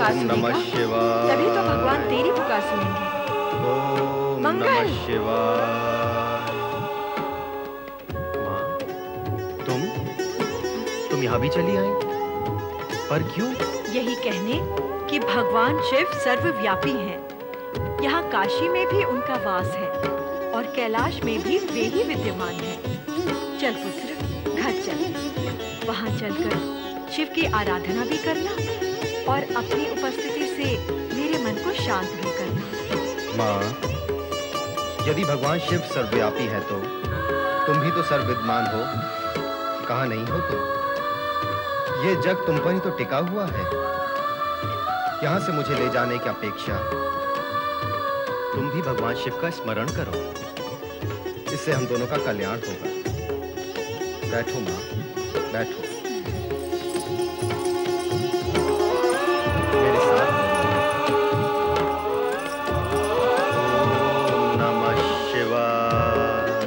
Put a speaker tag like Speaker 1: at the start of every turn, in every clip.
Speaker 1: पुकार सुनेगा, तभी तो भगवान तेरी पुकार सुनेंगे।
Speaker 2: ओम नमः शिवाय। माँ, तुम यहाँ भी चली आई, पर क्यों?
Speaker 1: यही कहने कि भगवान शिव सर्वव्यापी हैं। यहाँ काशी में भी उनका वास है और कैलाश में भी वे ही विद्यमान हैं। चल पुत्र, घर चल। वहाँ चलकर शिव की आराधना भी करना और अपनी उपस्थिति से मेरे मन को शांत भी करना।
Speaker 2: माँ, यदि भगवान शिव सर्वव्यापी है तो तुम भी तो सर्वविद्यमान हो, कहाँ नहीं हो तुम? ये जग तुम पर ही तो टिका हुआ है। यहाँ से मुझे ले जाने की अपेक्षा तुम भी भगवान शिव का स्मरण करो, इससे हम दोनों का कल्याण होगा। बैठो माँ, बैठो। मेरे साथ ओम नमः शिवाय,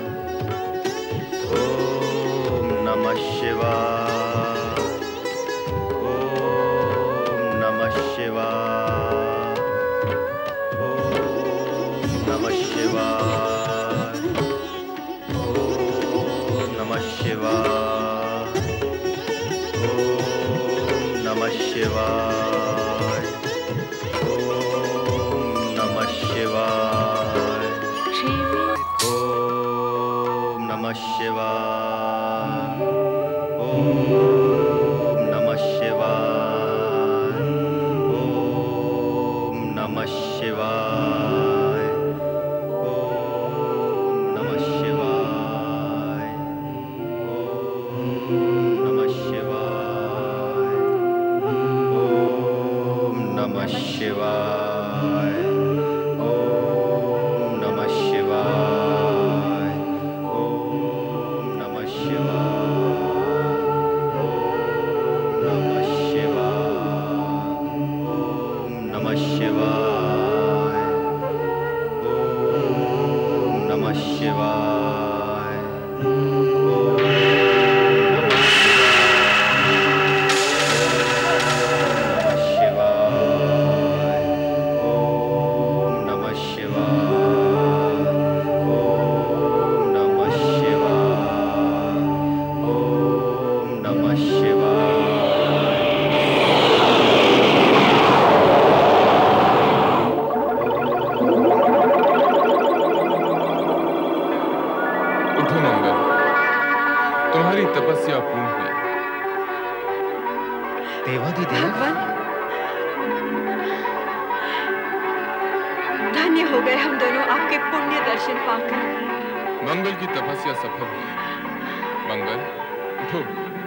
Speaker 2: ओम नमः शिवाय, ओम नमः शिवाय, ओम नमः शिवाय, ओम नमः शिवाय, ओम नमः शिवाय, ओम नमः शिवाय, ओम नमः शिवाय, ओम नमः शिवाय, ओम नमः शिवाय, ओम नमः शिवाय, ओम नमः शिवाय, ओम नमः शिवाय, ओम नमः शिवाय, ओम नमः शिवाय, ओम नमः शिवाय, ओम नमः शिवाय, ओम नमः शिवाय, ओम नमः शिवाय।
Speaker 3: उठो मंगल, तुम्हारी तपस्या पूर्ण हुई।
Speaker 2: देवाधिदेव,
Speaker 1: भगवान, धन्य हो गए हम दोनों आपके पुण्य दर्शन पाकर।
Speaker 3: मंगल की तपस्या सफल हुई। मंगल, उठो।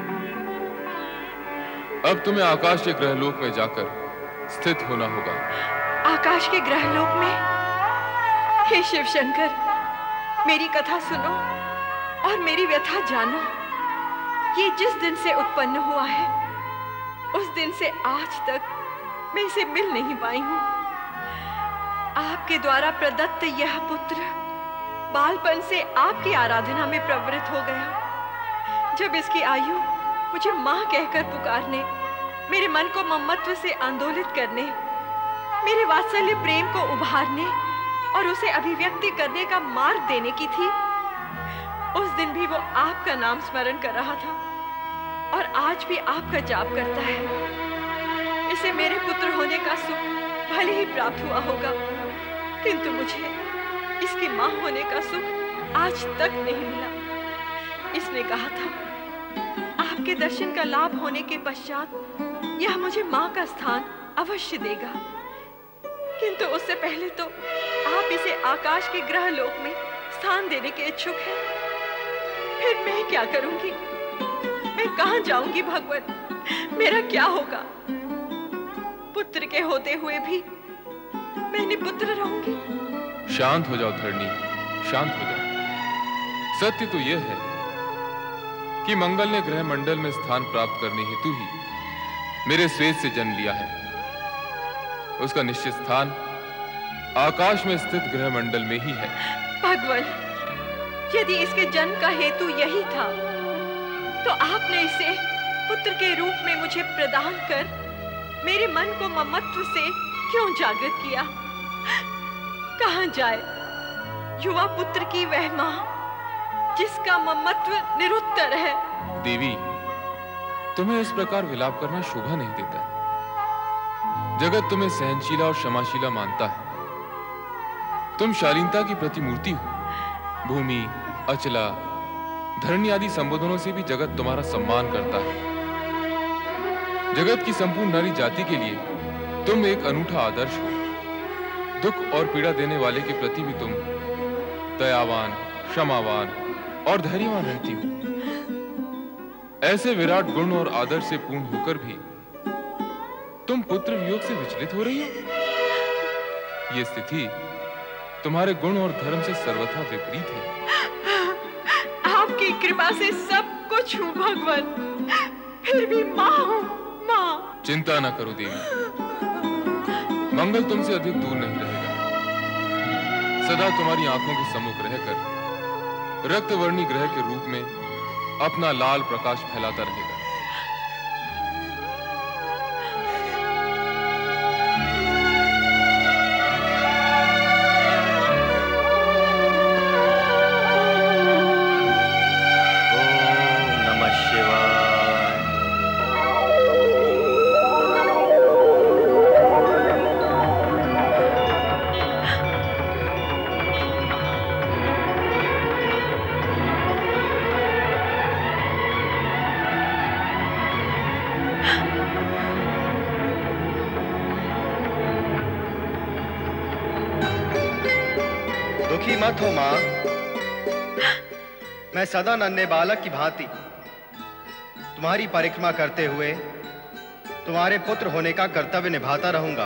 Speaker 3: अब तुम्हें आकाश के ग्रहलोक में जाकर स्थित होना होगा।
Speaker 1: आकाश के ग्रहलोक में? हे शिव शंकर, मेरी कथा सुनो और मेरी व्यथा जानो। ये जिस दिन से उत्पन्न हुआ है, उस दिन से आज तक मैं इसे मिल नहीं पाई हूं। आपके द्वारा प्रदत्त यह पुत्र बालपन से आपकी आराधना में प्रवृत्त हो गया। जब इसकी आयु मुझे मां कहकर पुकारने, मेरे मन को ममत्व से आंदोलित करने, मेरे वात्सल्य प्रेम को उभारने और उसे अभिव्यक्ति करने का मार्ग देने की थी, उस दिन भी वो आपका नाम स्मरण कर रहा था और आज भी आपका जाप करता है। इसे मेरे पुत्र होने का सुख भले ही प्राप्त हुआ होगा, किंतु मुझे इसकी मां होने का सुख आज तक नहीं मिला। इसने कहा था, आपके दर्शन का लाभ होने के पश्चात यह मुझे मां का स्थान अवश्य देगा, किंतु उससे पहले तो आप इसे आकाश के ग्रह लोक में स्थान देने के इच्छुक हैं। फिर मैं क्या करूंगी? मैं कहां जाऊंगी भगवान? मेरा क्या होगा? पुत्र के होते हुए भी मैं निपुत्र रहूंगी।
Speaker 3: शांत हो जाओ धरणी, शांत हो जाओ। सत्य तो यह है कि मंगल ने ग्रह मंडल में स्थान प्राप्त करने हेतु ही मेरे स्वेद से जन्म लिया है। उसका निश्चित स्थान आकाश में स्थित ग्रह मंडल में ही है।
Speaker 1: भगवान, यदि इसके जन्म का हेतु यही था, तो आपने इसे पुत्र के रूप में मुझे प्रदान कर मेरे मन को ममत्व से क्यों जागृत किया? कहां जाए युवा पुत्र की वह मां जिसका ममत्व निरुत्तर है?
Speaker 3: देवी, तुम्हें इस प्रकार विलाप करना शोभा नहीं देता। जगत तुम्हें सहनशीला और क्षमाशीला मानता है। तुम शालीनता की प्रतिमूर्ति हो। भूमि, अचला, धरणी आदि संबोधनों से भी जगत तुम्हारा सम्मान करता है। जगत की संपूर्ण नारी जाति के लिए तुम एक अनूठा आदर्श हो। दुख और पीड़ा देने वाले के प्रति भी तुम दयावान, क्षमावान और धैर्यवान रहती हो। ऐसे विराट गुण और आदर्श से पूर्ण होकर भी तुम पुत्र वियोग से विचलित हो रही हो। यह स्थिति तुम्हारे गुण और धर्म से सर्वथा विपरीत है।
Speaker 1: आपकी कृपा से सब कुछ हूँ भगवान, फिर भी माँ हूँ, माँ।
Speaker 3: चिंता न करो देवी, मंगल तुमसे अधिक दूर नहीं रहेगा। सदा तुम्हारी आंखों के सम्मुख रहकर रक्तवर्णी ग्रह के रूप में अपना लाल प्रकाश फैलाता रहेगा।
Speaker 2: दुखी मत हो मां, मैं सदा नन्हे बालक की भांति तुम्हारी परिक्रमा करते हुए तुम्हारे पुत्र होने का कर्तव्य निभाता रहूंगा।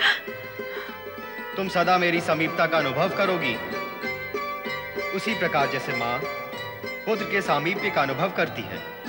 Speaker 2: तुम सदा मेरी समीपता का अनुभव करोगी, उसी प्रकार जैसे मां पुत्र के सामीप्य का अनुभव करती है।